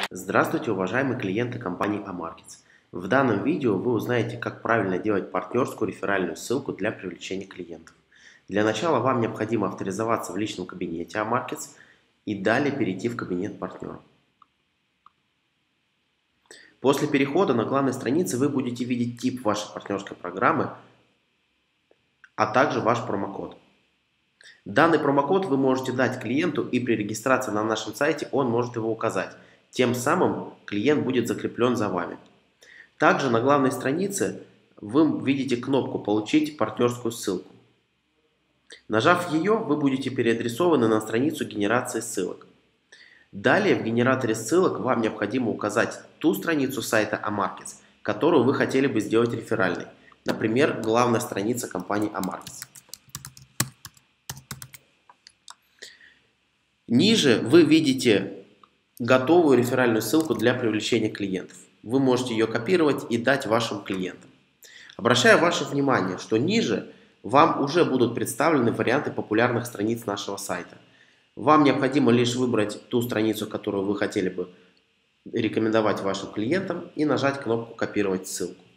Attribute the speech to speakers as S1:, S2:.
S1: Здравствуйте, уважаемые клиенты компании Amarkets. В данном видео вы узнаете, как правильно делать партнерскую реферальную ссылку для привлечения клиентов. Для начала вам необходимо авторизоваться в личном кабинете Amarkets и далее перейти в кабинет партнера. После перехода на главной странице вы будете видеть тип вашей партнерской программы, а также ваш промокод. Данный промокод вы можете дать клиенту, и при регистрации на нашем сайте он может его указать. Тем самым клиент будет закреплен за вами. Также на главной странице вы видите кнопку «Получить партнерскую ссылку». Нажав ее, вы будете переадресованы на страницу генерации ссылок. Далее в генераторе ссылок вам необходимо указать ту страницу сайта Amarkets, которую вы хотели бы сделать реферальной. Например, главная страница компании Amarkets. Ниже вы видите готовую реферальную ссылку для привлечения клиентов. Вы можете ее копировать и дать вашим клиентам. Обращаю ваше внимание, что ниже вам уже будут представлены варианты популярных страниц нашего сайта. Вам необходимо лишь выбрать ту страницу, которую вы хотели бы рекомендовать вашим клиентам, и нажать кнопку «Копировать ссылку».